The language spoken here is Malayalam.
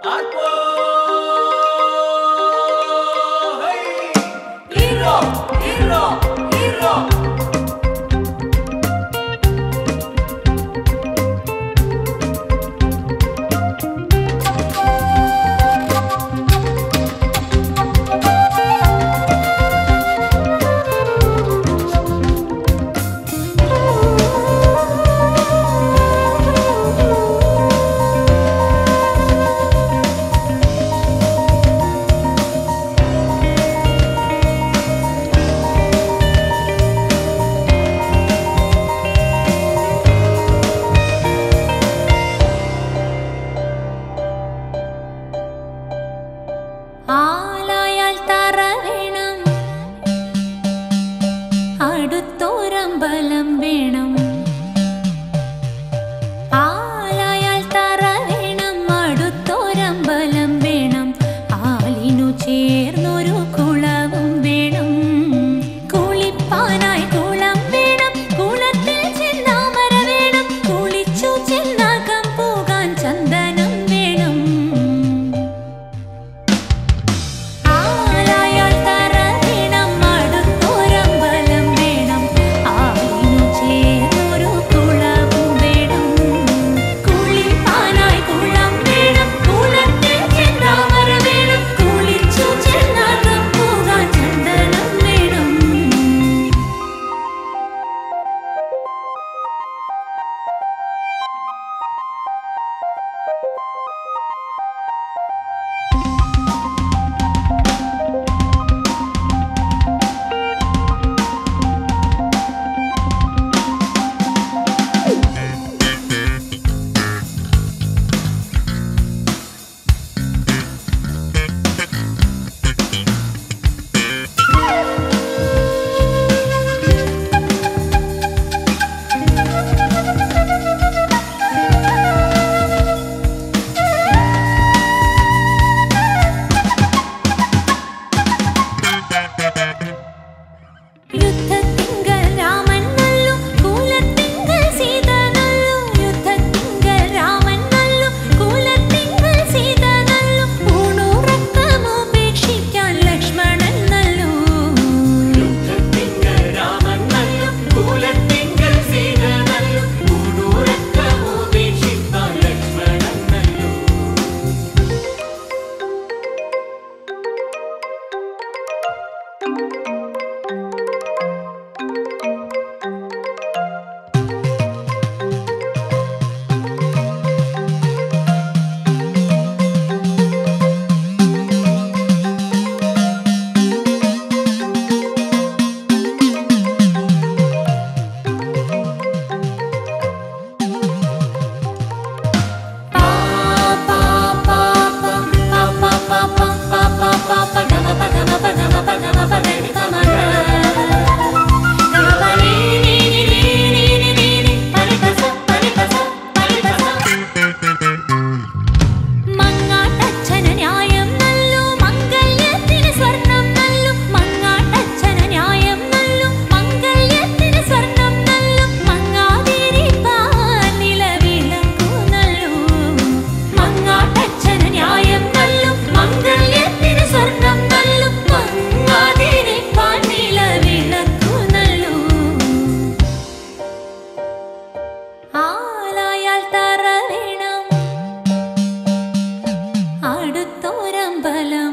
ആലായാൽ തറ വേണം, അടുത്തോരമ്പലം വേണം. ആലായാൽ തറ വേണം, അടുത്തോരമ്പലം വേണം. ആലിനു ചേർന്നൊരു കുളവും വേണം. കുളിപ്പാനായി കുളം വേണം, കുളത്തിൽ ചെന്നാമര വേണം. കുളിച്ചു ചെന്നകം പോകാൻ ചന്ദനം വേണം. ആലായാൽ തറ വേണം, അടുത്തോരമ്പലം വേണം. ആലിനു ചേർന്നൊരു കുളവും വേണം. കുളിപ്പാനായി കുളം വേണം, കുളത്തിൽ ചെന്നാമര വേണം. കുളിച്ചു ചെന്നകം പോകാൻ ചന്ദനം വേണം. യുദ്ധത്തിങ്കൽ രാമൻ നല്ലു, കുലത്തിങ്കൽ സീത നല്ലു. യുദ്ധത്തിങ്കൽ രാമൻ നല്ലു, കുലത്തിങ്കൽ സീത നല്ലു. ഊണുറക്കമുപേക്ഷിക്കാൻ ലക്ഷ്മണൻ നല്ലു. യുദ്ധത്തിങ്കൽ രാമൻ നല്ലു, കുലത്തിങ്കൽ സീത നല്ലു. ഊണുറക്കമുപേക്ഷിക്കാൻ ലക്ഷ്മണൻ നല്ലു. മങ്ങാട്ടച്ഛന ന്യായം നല്ലു, മംഗല്യത്തിന് സ്വർണം നല്ലു. മങ്ങാട്ടച്ഛന ന്യായം നല്ലു, മംഗല്യത്തിന് സ്വർണം നല്ലു. മങ്ങാതിരിപ്പാൻ നിലവിളക്കു നല്ലു. മങ്ങാട്ടച്ഛന ന്യായം നല്ലു, മംഗല്യത്തിന് സ്വർണം നല്ലു. മങ്ങാതിരിപ്പാൻ നിലവിളക്കു നല്ലു. ആലായാൽ തറ വേണം, അടുത്തോരമ്പലം